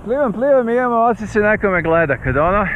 Plivam i imamo osjećaj neko me gleda kad ono.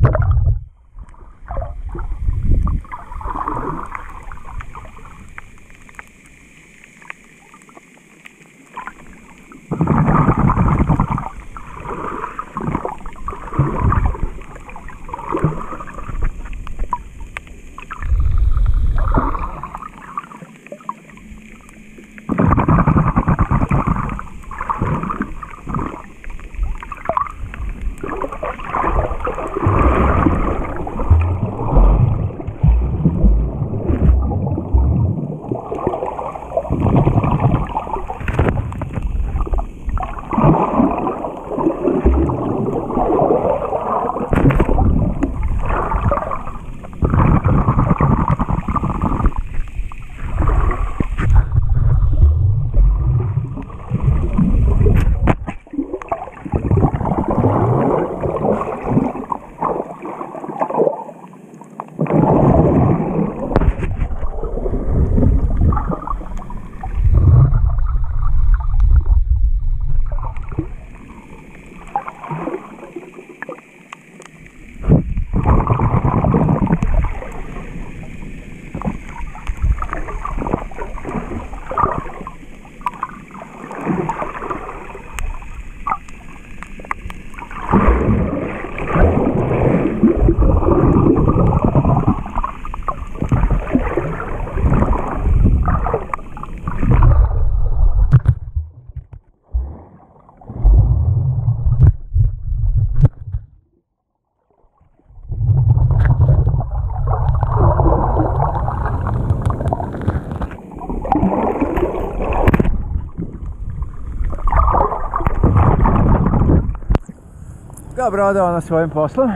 Dobro, odao na svojim poslom.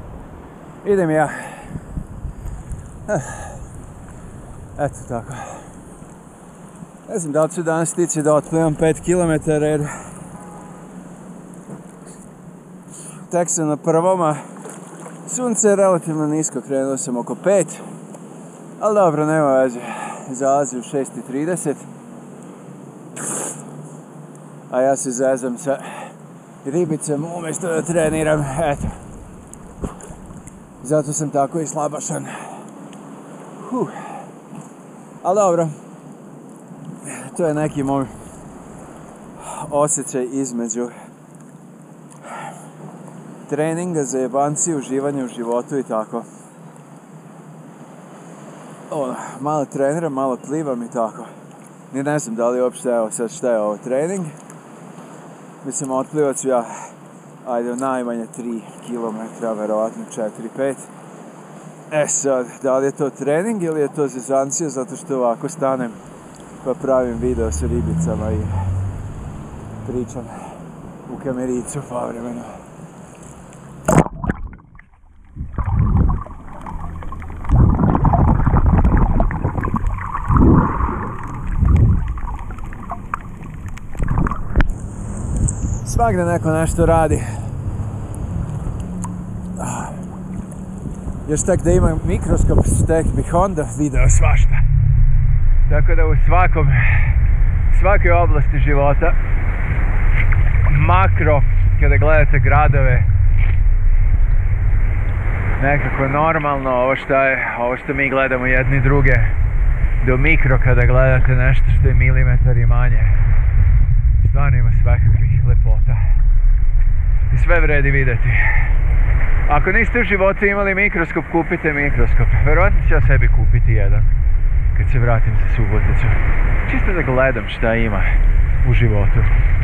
Idem ja. Eto tako. Ne znam da li ću danas stići da otplivam 5 km jer tek sam na prvoma. Sunce je relativno nisko, krenuo sam oko 5. Ali dobro, nema veze. Zalazi u 6:30. A ja se zezam sa ribicom umjesto da treniram, eto. Zato sam tako i slabašan. Ali dobro. To je neki moj osjećaj između treninga, zajebanci, uživanja u životu i tako. Malo treniram, malo plivam i tako. Ni ne znam da li uopšte, evo sad šta je ovo trening. Mislim, otplivat ću ja, ajde, najmanje 3 km, verovatno 4-5. E sad, da li je to trening ili je to zezancija, zato što ovako stanem pa pravim video sa ribicama i pričam u kamericu povremeno. Svagde neko nešto radi. Još tek da imam mikroskop, tek bih onda video svašta. Tako da u svakoj oblasti života, makro, kada gledate gradove, nekako normalno, ovo što mi gledamo jedni druge, do mikro kada gledate nešto što je milimetar i manje, stvarno ima svakakvih lepota i sve vredi vidjeti. Ako niste u životu imali mikroskop, kupite mikroskop. Verovatno ću ja sebi kupiti jedan kad se vratim za Suboticu. Čisto da gledam šta ima u životu.